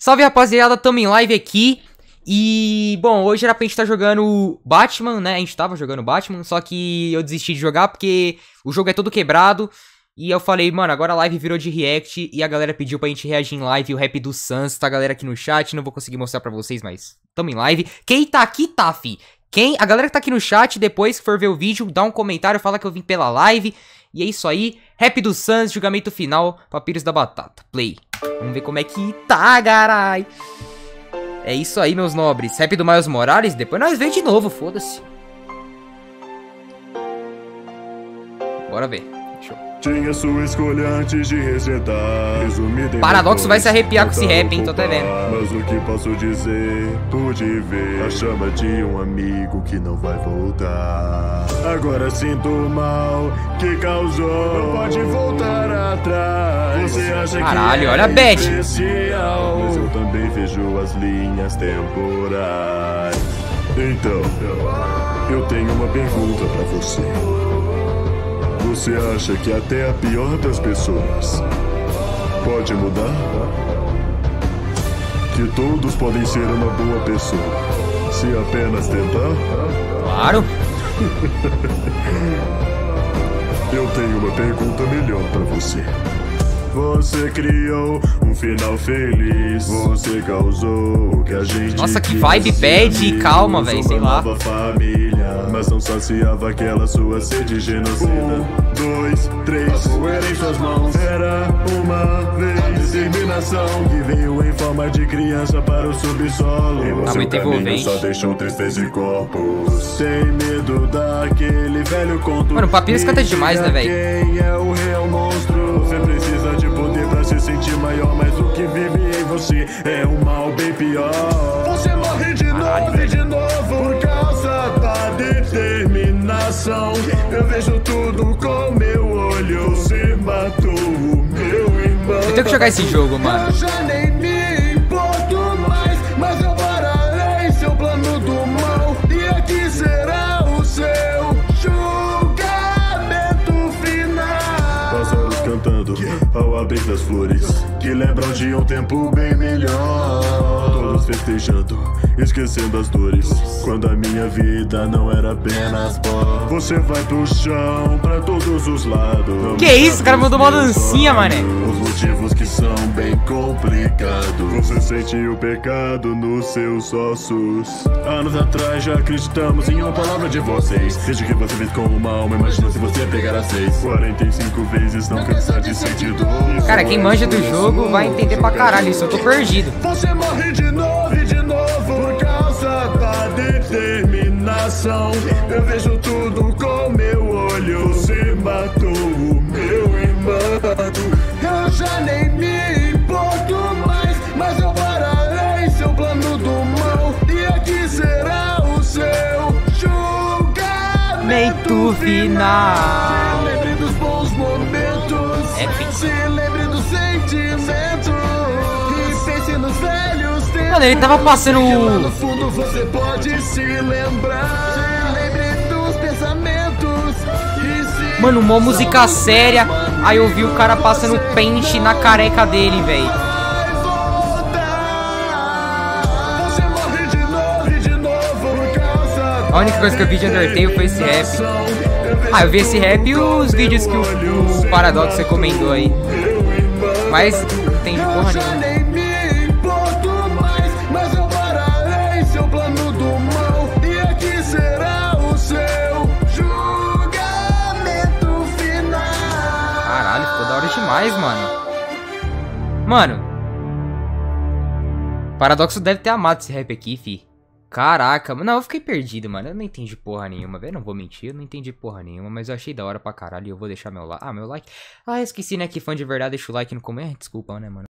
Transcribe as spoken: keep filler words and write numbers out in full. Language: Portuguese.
Salve, rapaziada, tamo em live aqui. E, bom, hoje era pra gente estar jogando Batman, né? A gente tava jogando Batman, só que eu desisti de jogar porque o jogo é todo quebrado. E eu falei, mano, agora a live virou de react e a galera pediu pra gente reagir em live. O rap do Sans, tá, galera, aqui no chat. Não vou conseguir mostrar pra vocês, mas tamo em live. Quem tá aqui, tá, fi. Quem, a galera que tá aqui no chat, depois que for ver o vídeo, dá um comentário, fala que eu vim pela live. E é isso aí, rap do Sans, julgamento final, Papiros da Batata, play. Vamos ver como é que tá, carai. É isso aí, meus nobres. Rap do Miles Morales, depois nós vemos de novo, foda-se. Bora ver. Deixa eu... Tinha sua escolha antes de resetar. Resumido em Paradoxo vai se arrepiar com esse tentaram rap, hein? Tô até vendo. Mas o que posso dizer? Pude ver a chama de um amigo que não vai voltar. Agora sinto o mal que causou. Não pode voltar atrás. Você acha Caralho, que olha é a bad. especial, mas eu também vejo as linhas temporais. Então, eu tenho uma pergunta pra você. Você acha que até a pior das pessoas pode mudar? Que todos podem ser uma boa pessoa, se apenas tentar? Claro. Eu tenho uma pergunta melhor pra você. Você criou um final feliz. Você causou o que a gente Nossa, que quis. vibe bad e calma, velho, sei lá. Uma família, mas não saciava aquela sua sede genocida. Um, dois, três, poeira em suas mãos. Era uma vez determinação que veio em forma de criança para o subsolo. E no Tá seu muito caminho envolvente. só deixou tristeza e corpos. Tem medo daquele velho conto. Mano, o Papiros canta demais, né, velho? Quem é o real monstro? Você precisa de poder pra se sentir maior, mas o que vive em você é um mal bem pior. Você morre de novo e de novo por causa da determinação. Eu vejo tudo com meu olho. Você matou o meu irmão. Eu tenho que jogar esse jogo, mano. Eu já nem me importo mais, mas eu pararei seu plano do mal. E aqui será o seu julgamento final. Pássaros cantando ao abrir das flores, que lembram de um tempo bem melhor. Todos festejando, esquecendo as dores, quando a minha vida não era apenas pó. Você vai pro chão pra todos os lados. Não Que isso, o cara mandou uma dancinha, mané. Os motivos que são bem complicados. Você sente o pecado nos seus ossos. Anos atrás já acreditamos em uma palavra de vocês. Desde que você fez com uma alma, imagina se você pegar as seis. quarenta e cinco vezes não cansar de sentir dor. Cara, quem manja do jogo vai entender pra caralho isso, eu tô perdido. Você morre de novo e de novo por causa da determinação. Eu vejo tudo com meu olho. Você matou o meu irmão. Eu já nem me importo mais, mas eu pararei seu plano do mal. E aqui será o seu julgamento final. Se lembre dos bons momentos. É, fi. Se lembre do sentimento. E pense nos velhos tempos. Mano, ele tava passando Que lá no o... fundo você pode se lembrar. Se lembre dos pensamentos. E se Mano, uma música séria. Aí eu vi o cara passando pente na careca dele, velho. vai voltar. Você morre de novo e de novo por causa A única coisa que eu vi de Undertale foi esse rap. Ah, eu vi esse rap e os vídeos que o, o Paradoxo recomendou aí. Mas não tem de porra já nenhuma. nem me importo mais, mas eu pararei seu plano do mal. E aqui será o seu julgamento final. Caralho, ficou da hora demais, mano. Mano. Paradoxo deve ter amado esse rap aqui, fi. Caraca, não, eu fiquei perdido, mano. Eu não entendi porra nenhuma, velho. Não vou mentir, eu não entendi porra nenhuma. Mas eu achei da hora pra caralho e eu vou deixar meu like. Ah, meu like. Ah, esqueci, né? Que fã de verdade deixa o like no comentário. Desculpa, né, mano.